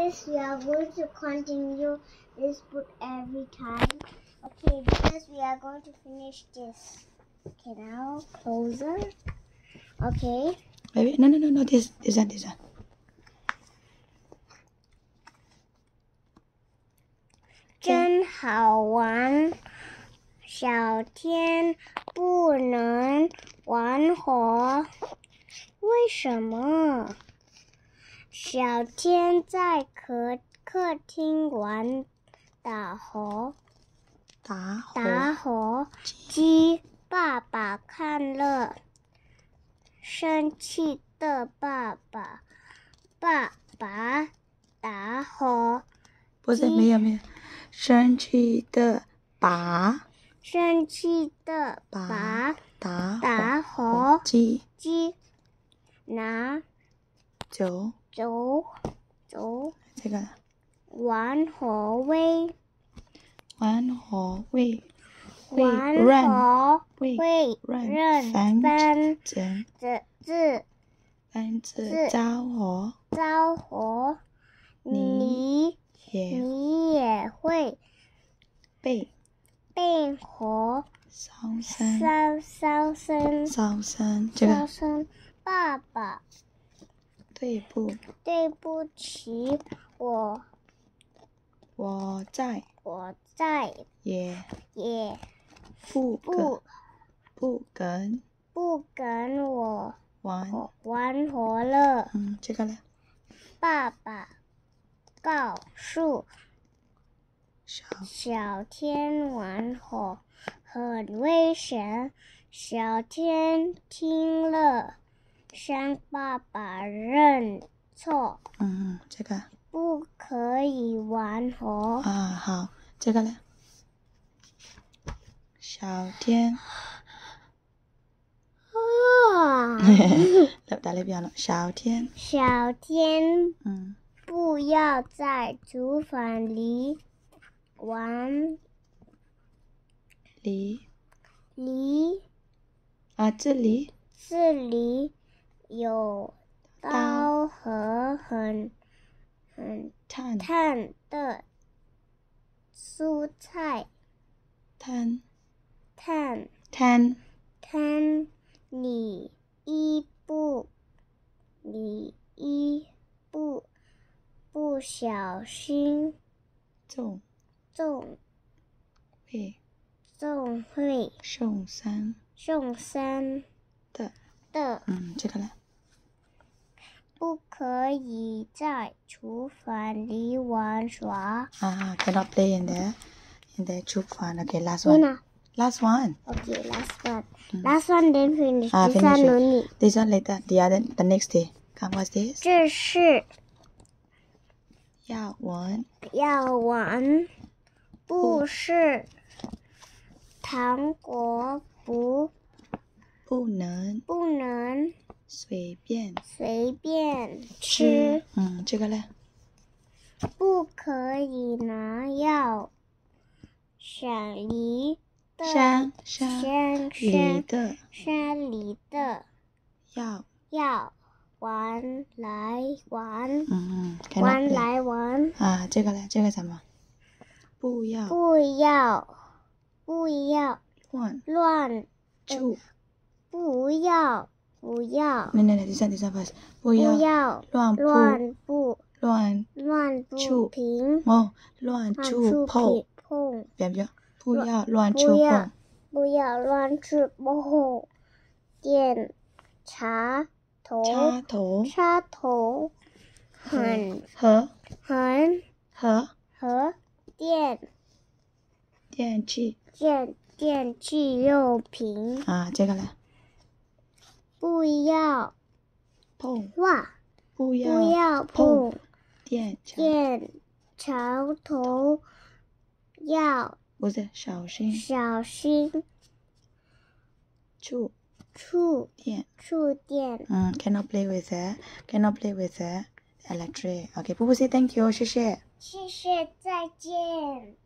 this we are going to continue this book every time. Okay, because we are going to finish this. Okay, now closer. Okay. Wait, no. This one. 真好玩，小天不能玩火，为什么？小天在客厅玩打火机，爸爸看了，生气的爸爸打火。 不是，没有，生气的爸打火机拿走这个玩火会认房子着火，你也会被火烧身。 这个爸爸， 对不起，我再也不跟我玩火了。 这个呢？ 爸爸告诉小天玩火很危险，小天听了向爸爸认错。 这个不可以玩火。 好，这个呢？小天打了表了。小天不要在厨房里玩。这里有刀和很烫的蔬菜。你不小心重会受伤的。这个呢？ 不可以在厨房里玩耍。 cannot play in the 厨房。Okay, last one. Last one. Okay, last one. Last one, then finish. This finish one it. only. This one later. The next day. Come, what's this? 这是要玩， 不是糖果，不能随便吃。 这个呢？ 不可以拿药。山里的药玩来玩。 这个呢？这个什么？不要乱住。 不要 this one first. 不要乱触碰。 不要乱触碰。 电插头和电器用品。 这个呢？ 不要碰电插头， 不是小心触电。cannot play with the electric. Okay, 布布 say thank you，谢谢。 谢谢，再见。